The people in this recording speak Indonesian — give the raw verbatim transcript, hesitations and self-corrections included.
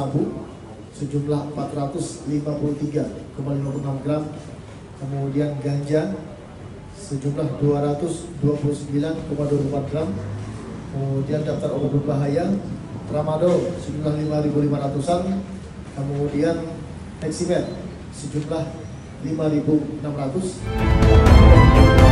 sabu sejumlah empat ratus lima puluh tiga koma lima puluh enam gram, kemudian ganja sejumlah dua ratus dua puluh sembilan koma dua puluh empat gram, kemudian daftar obat berbahaya tramadol sejumlah lima ribu lima ratusan, kemudian Heximet sejumlah lima ribu enam ratus.